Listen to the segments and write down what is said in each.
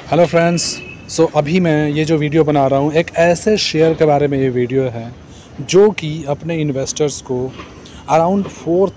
Hello friends. अभी मैं ये जो वीडियो बना रहा हूँ एक ऐसे शेयर के बारे में ये वीडियो है जो कि अपने इन्वेस्टर्स को अराउंड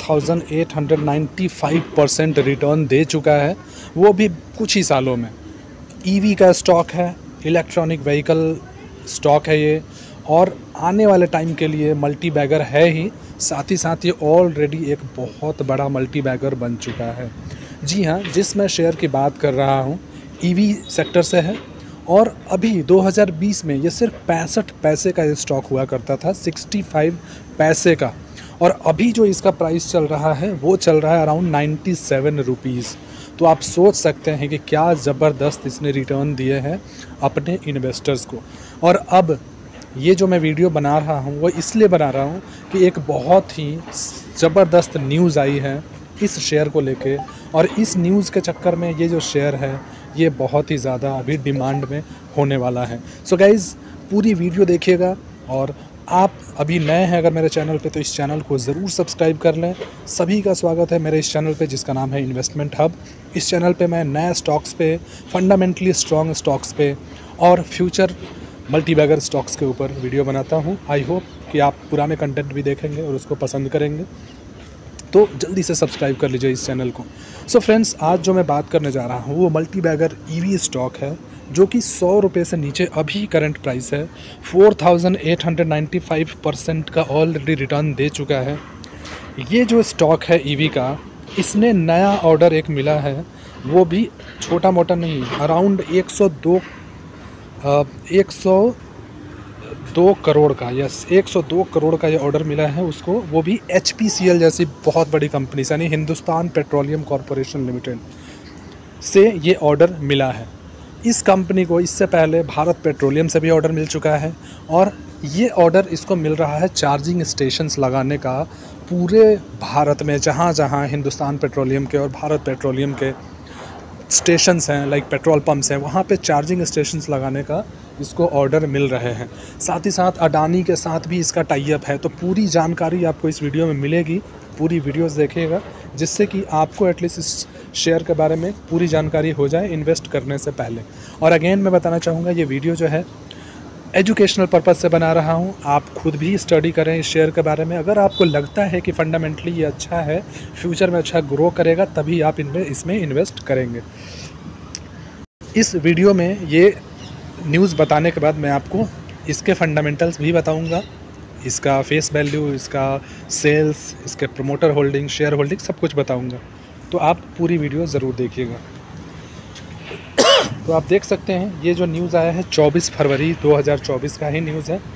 4895% रिटर्न दे चुका है, वो भी कुछ ही सालों में। ईवी का स्टॉक है, इलेक्ट्रॉनिक व्हीकल स्टॉक है ये, और आने वाले टाइम के लिए मल्टी बैगर है ही, साथ ही साथ ये ऑलरेडी एक बहुत बड़ा मल्टी बैगर बन चुका है। जी हाँ, जिस मैं शेयर की बात कर रहा हूँ ईवी सेक्टर से है, और अभी 2020 में ये सिर्फ 65 पैसे का ये स्टॉक हुआ करता था, 65 पैसे का, और अभी जो इसका प्राइस चल रहा है वो चल रहा है अराउंड 97 रुपीज़। तो आप सोच सकते हैं कि क्या ज़बरदस्त इसने रिटर्न दिए हैं अपने इन्वेस्टर्स को। और अब ये जो मैं वीडियो बना रहा हूँ वो इसलिए बना रहा हूँ कि एक बहुत ही ज़बरदस्त न्यूज़ आई है इस शेयर को लेके, और इस न्यूज़ के चक्कर में ये जो शेयर है ये बहुत ही ज़्यादा अभी डिमांड में होने वाला है। सो गाइज़, पूरी वीडियो देखिएगा, और आप अभी नए हैं अगर मेरे चैनल पे तो इस चैनल को ज़रूर सब्सक्राइब कर लें। सभी का स्वागत है मेरे इस चैनल पे जिसका नाम है इन्वेस्टमेंट हब। इस चैनल पे मैं नए स्टॉक्स पे, फंडामेंटली स्ट्रॉन्ग स्टॉक्स पे और फ्यूचर मल्टी बैगर स्टॉक्स के ऊपर वीडियो बनाता हूँ। आई होप कि आप पुराने कंटेंट भी देखेंगे और उसको पसंद करेंगे, तो जल्दी से सब्सक्राइब कर लीजिए इस चैनल को। सो फ्रेंड्स, आज जो मैं बात करने जा रहा हूँ वो मल्टी बैगर ईवी स्टॉक है जो कि 100 रुपये से नीचे अभी करंट प्राइस है। 4895% का ऑलरेडी रिटर्न दे चुका है। ये जो स्टॉक है ईवी का, इसने नया ऑर्डर एक मिला है, वो भी छोटा मोटा नहीं, अराउंड 102 करोड़ का, यस 102 करोड़ का ये ऑर्डर मिला है उसको, वो भी HPCL जैसी बहुत बड़ी कंपनी से, यानी हिंदुस्तान पेट्रोलियम कॉरपोरेशन लिमिटेड से ये ऑर्डर मिला है। इस कंपनी को इससे पहले भारत पेट्रोलियम से भी ऑर्डर मिल चुका है, और ये ऑर्डर इसको मिल रहा है चार्जिंग स्टेशंस लगाने का पूरे भारत में। जहाँ जहाँ हिंदुस्तान पेट्रोलियम के और भारत पेट्रोलियम के स्टेशंस हैं, लाइक पेट्रोल पंप्स हैं, वहाँ पे चार्जिंग स्टेशंस लगाने का इसको ऑर्डर मिल रहे हैं। साथ ही साथ अडानी के साथ भी इसका टाई अप है। तो पूरी जानकारी आपको इस वीडियो में मिलेगी, पूरी वीडियोस देखिएगा, जिससे कि आपको एटलीस्ट इस शेयर के बारे में पूरी जानकारी हो जाए इन्वेस्ट करने से पहले। और अगेन मैं बताना चाहूँगा, ये वीडियो जो है एजुकेशनल पर्पज़ से बना रहा हूँ। आप खुद भी स्टडी करें इस शेयर के बारे में। अगर आपको लगता है कि फंडामेंटली ये अच्छा है, फ्यूचर में अच्छा ग्रो करेगा, तभी आप इसमें इन्वेस्ट करेंगे। इस वीडियो में ये न्यूज़ बताने के बाद मैं आपको इसके फंडामेंटल्स भी बताऊंगा, इसका फेस वैल्यू, इसका सेल्स, इसके प्रमोटर होल्डिंग, शेयर होल्डिंग, सब कुछ बताऊंगा। तो आप पूरी वीडियो ज़रूर देखिएगा। तो आप देख सकते हैं ये जो न्यूज़ आया है 24 फरवरी 2024 का ही न्यूज़ है।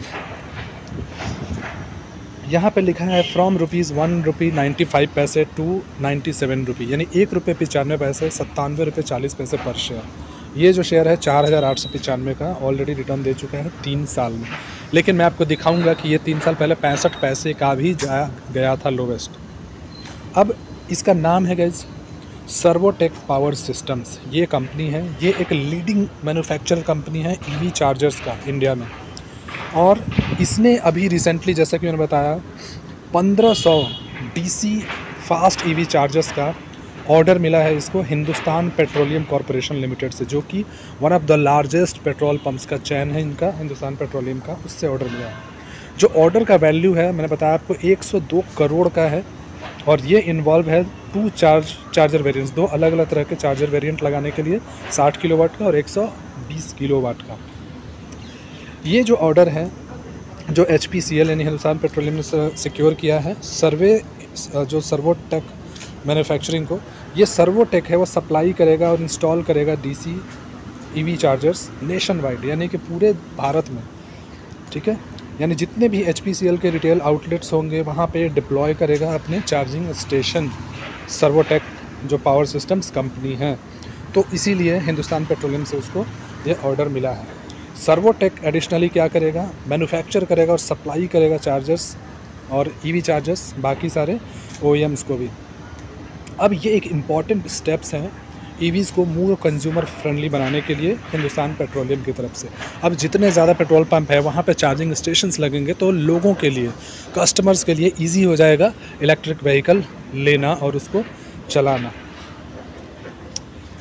यहाँ पे लिखा है फ्रॉम ₹1.95 टू 97 रुपये, यानी ₹1.95, 97 रुपये 40 पैसे पर शेयर। ये जो शेयर है 4895 का ऑलरेडी रिटर्न दे चुका है 3 साल में। लेकिन मैं आपको दिखाऊंगा कि ये 3 साल पहले 65 पैसे का भी गया था लोवेस्ट। अब इसका नाम है गाइस सर्वोटेक पावर सिस्टम्स। ये कंपनी है, ये एक लीडिंग मैन्युफैक्चरर कंपनी है ईवी चार्जर्स का इंडिया में। और इसने अभी रिसेंटली, जैसा कि मैंने बताया, 1500 DC फास्ट ईवी चार्जर्स का ऑर्डर मिला है इसको हिंदुस्तान पेट्रोलियम कॉरपोरेशन लिमिटेड से, जो कि one of the largest petrol pumps का चैन है इनका, हिंदुस्तान पेट्रोलियम का, उससे ऑर्डर मिला है। जो ऑर्डर का वैल्यू है मैंने बताया आपको 102 करोड़ का है, और ये इन्वॉल्व है 2 चार्जर वेरिएंट्स, 2 अलग अलग तरह के चार्जर वेरिएंट लगाने के लिए, 60 किलोवाट का और 120 किलोवाट का। ये जो ऑर्डर है जो HPCL यानी हिंदुस्तान पेट्रोलियम ने सिक्योर किया है, जो सर्वोटेक मैन्युफैक्चरिंग को, ये सर्वोटेक है वो सप्लाई करेगा और इंस्टॉल करेगा DC EV chargers nationwide, यानी कि पूरे भारत में, ठीक है। यानी जितने भी HPCL के रिटेल आउटलेट्स होंगे वहाँ पे डिप्लॉय करेगा अपने चार्जिंग स्टेशन, सर्वोटेक जो पावर सिस्टम्स कंपनी है। तो इसीलिए हिंदुस्तान पेट्रोलियम से उसको ये ऑर्डर मिला है। सर्वोटेक एडिशनली क्या करेगा, मैन्युफैक्चर करेगा और सप्लाई करेगा चार्जर्स और EV चार्जर्स बाकी सारे OEMs को भी। अब ये एक इम्पॉर्टेंट स्टेप्स हैं EVs को मोर कंज्यूमर फ्रेंडली बनाने के लिए हिंदुस्तान पेट्रोलियम की तरफ से। अब जितने ज़्यादा पेट्रोल पंप है वहाँ पे चार्जिंग स्टेशंस लगेंगे, तो लोगों के लिए, कस्टमर्स के लिए इजी हो जाएगा इलेक्ट्रिक व्हीकल लेना और उसको चलाना।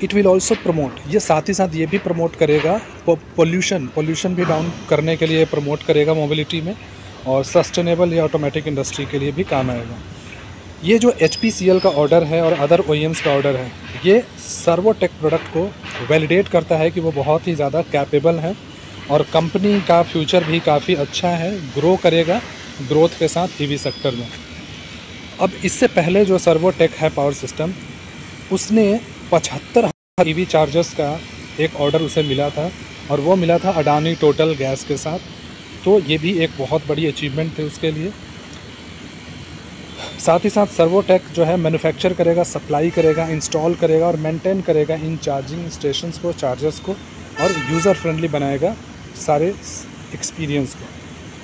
इट विल ऑल्सो प्रमोट, ये साथ ही साथ ये भी प्रमोट करेगा पोल्यूशन भी डाउन करने के लिए प्रमोट करेगा मोबिलिटी में, और सस्टेनेबल या ऑटोमेटिक इंडस्ट्री के लिए भी काम आएगा। ये जो HPCL का ऑर्डर है और अदर OEMs का ऑर्डर है, ये सर्वोटेक प्रोडक्ट को वैलिडेट करता है कि वो बहुत ही ज़्यादा कैपेबल है और कंपनी का फ्यूचर भी काफ़ी अच्छा है, ग्रो करेगा ग्रोथ के साथ EV सेक्टर में। अब इससे पहले जो सर्वोटेक है पावर सिस्टम, उसने 75 EV चार्जर्स का एक ऑर्डर उसे मिला था और वो मिला था अडानी टोटल गैस के साथ, तो ये भी एक बहुत बड़ी अचीवमेंट थी उसके लिए। साथ ही साथ सर्वोटेक जो है मैन्युफैक्चर करेगा, सप्लाई करेगा, इंस्टॉल करेगा और मेंटेन करेगा इन चार्जिंग स्टेशंस को, चार्जर्स को, और यूज़र फ्रेंडली बनाएगा सारे एक्सपीरियंस को।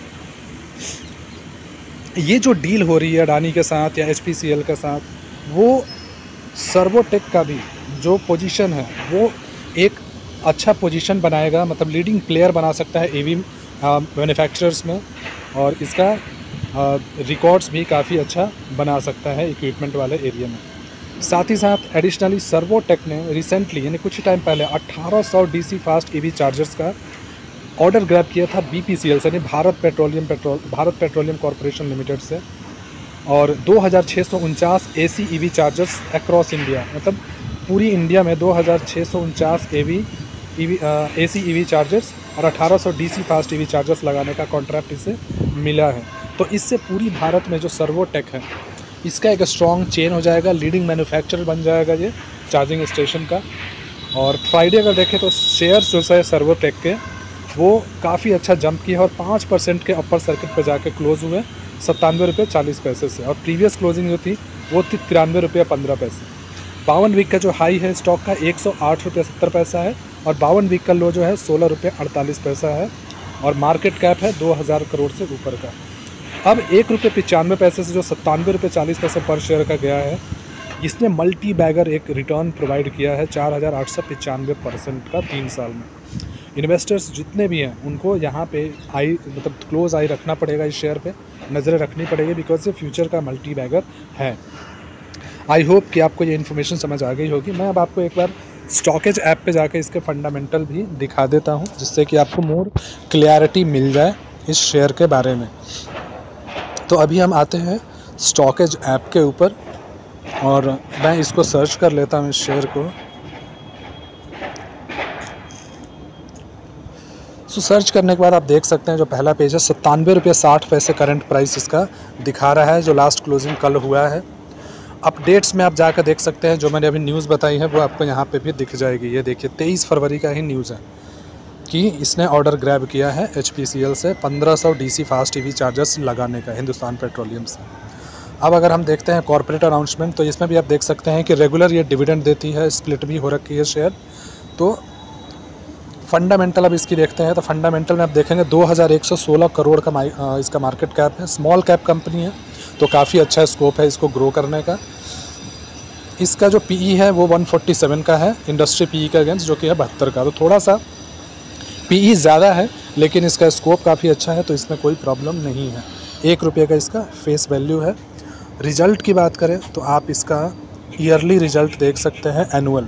ये जो डील हो रही है अडानी के साथ या HPCL के साथ, वो सर्वोटेक का भी जो पोजीशन है वो एक अच्छा पोजीशन बनाएगा, मतलब लीडिंग प्लेयर बना सकता है EV मैन्युफैक्चरर्स में, और इसका रिकॉर्ड्स भी काफ़ी अच्छा बना सकता है इक्विपमेंट वाले एरिया में। साथ ही साथ एडिशनली सर्वोटेक ने रिसेंटली यानी कुछ टाइम पहले 1800 DC फास्ट EV चार्जर्स का ऑर्डर ग्रैब किया था BPCL से, यानी भारत पेट्रोलियम कॉरपोरेशन लिमिटेड से, और 2649 AC EV chargers across India, मतलब पूरी इंडिया में 2649 AC EV चार्जर्स और 1800 DC फास्ट EV चार्जर्स लगाने का कॉन्ट्रैक्ट इसे मिला है। तो इससे पूरी भारत में जो सर्वोटेक है इसका एक स्ट्रॉन्ग चेन हो जाएगा, लीडिंग मैन्युफैक्चरर बन जाएगा ये चार्जिंग स्टेशन का। और फ्राइडे अगर देखें तो शेयर्स जो है सर्वोटेक के वो काफ़ी अच्छा जंप किया और 5% के अपर सर्किट पर जाके क्लोज हुए 97 रुपये 40 पैसे से, और प्रीवियस क्लोजिंग जो थी वो थी 93 रुपये 15 पैसे। 52 वीक का जो हाई है स्टॉक का 108 रुपये 70 पैसा है, और 52 वीक का लो जो है 16 रुपये 48 पैसा है, और मार्केट कैप है 2000 करोड़ से ऊपर का। अब 1 रुपये 95 पैसे से जो 97 रुपये 40 पैसे पर शेयर का गया है, इसने मल्टी बैगर एक रिटर्न प्रोवाइड किया है 4895% का 3 साल में। इन्वेस्टर्स जितने भी हैं उनको यहाँ पे क्लोज आई रखना पड़ेगा, इस शेयर पे नज़रें रखनी पड़ेगी, बिकॉज ये फ्यूचर का मल्टी बैगर है। आई होप कि आपको ये इन्फॉर्मेशन समझ आ गई होगी। मैं अब आपको एक बार स्टॉकेज ऐप पे जाकर इसके फंडामेंटल भी दिखा देता हूँ, जिससे कि आपको मोर क्लैरिटी मिल जाए इस शेयर के बारे में। तो अभी हम आते हैं स्टॉकेज ऐप के ऊपर और मैं इसको सर्च कर लेता हूँ इस शेयर को। सो सर्च करने के बाद आप देख सकते हैं जो पहला पेज है 97 रुपये 60 पैसे करंट प्राइस इसका दिखा रहा है, जो लास्ट क्लोजिंग कल हुआ है। अपडेट्स में आप जाकर देख सकते हैं, जो मैंने अभी न्यूज़ बताई है वो आपको यहाँ पे भी दिख जाएगी। ये देखिए 23 फरवरी का ही न्यूज़ है कि इसने ऑर्डर ग्रैब किया है HPCL से 1500 DC फास्ट EV चार्जर्स लगाने का हिंदुस्तान पेट्रोलियम से। अब अगर हम देखते हैं कॉर्पोरेट अनाउंसमेंट, तो इसमें भी आप देख सकते हैं कि रेगुलर ये डिविडेंड देती है, स्प्लिट भी हो रखी है शेयर। तो फंडामेंटल अब इसकी देखते हैं, तो फंडामेंटल में आप देखेंगे 2116 करोड़ का इसका मार्केट कैप है, स्मॉल कैप कंपनी है, तो काफ़ी अच्छा स्कोप है इसको ग्रो करने का। इसका जो PE है वो 147 का है इंडस्ट्री PE का अगेंस्ट, जो कि है 72 का, तो थोड़ा सा PE ज़्यादा है, लेकिन इसका स्कोप काफ़ी अच्छा है, तो इसमें कोई प्रॉब्लम नहीं है। 1 रुपये का इसका फेस वैल्यू है। रिज़ल्ट की बात करें तो आप इसका ईयरली रिज़ल्ट देख सकते हैं, एनुअल।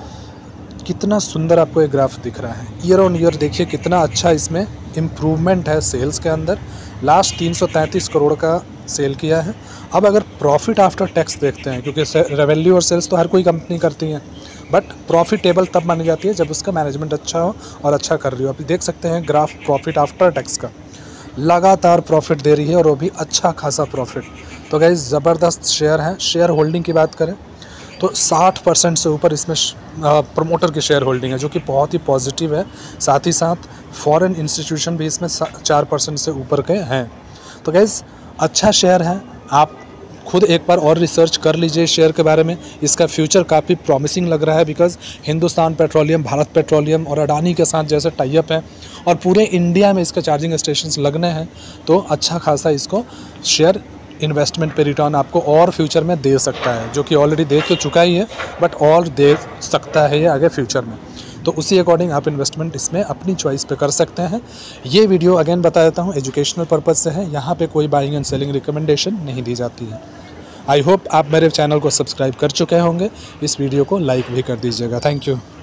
कितना सुंदर आपको एक ग्राफ दिख रहा है, ईयर ऑन ईयर देखिए कितना अच्छा इसमें इम्प्रूवमेंट है सेल्स के अंदर। लास्ट 333 करोड़ का सेल किया है। अब अगर प्रॉफिट आफ्टर टैक्स देखते हैं, क्योंकि रेवेन्यू और सेल्स तो हर कोई कंपनी करती है, बट प्रॉफिटेबल तब मानी जाती है जब उसका मैनेजमेंट अच्छा हो और अच्छा कर रही हो। आप देख सकते हैं ग्राफ प्रॉफिट आफ्टर टैक्स का, लगातार प्रॉफिट दे रही है और वो भी अच्छा खासा प्रॉफिट। तो गाइस ज़बरदस्त शेयर है। शेयर होल्डिंग की बात करें तो 60% से ऊपर इसमें प्रमोटर की शेयर होल्डिंग है, जो कि बहुत ही पॉजिटिव है। साथ ही साथ फॉरेन इंस्टीट्यूशन भी इसमें 4% से ऊपर के हैं। तो गाइस अच्छा शेयर है, आप खुद एक बार और रिसर्च कर लीजिए शेयर के बारे में। इसका फ्यूचर काफ़ी प्रॉमिसिंग लग रहा है, because Hindustan petroleum, Bharat petroleum और अडानी के साथ जैसे टाई अप है और पूरे इंडिया में इसके चार्जिंग स्टेशंस लगने हैं, तो अच्छा खासा इसको शेयर इन्वेस्टमेंट पे रिटर्न आपको और फ्यूचर में दे सकता है, जो कि ऑलरेडी दे तो चुका ही है, बट और दे सकता है ये आगे फ्यूचर में। तो उसी अकॉर्डिंग आप इन्वेस्टमेंट इसमें अपनी चॉइस पे कर सकते हैं। ये वीडियो अगेन बता देता हूँ एजुकेशनल पर्पज़ से है, यहाँ पे कोई बाइंग एंड सेलिंग रिकमेंडेशन नहीं दी जाती है। आई होप आप मेरे चैनल को सब्सक्राइब कर चुके होंगे। इस वीडियो को लाइक भी कर दीजिएगा। Thank you.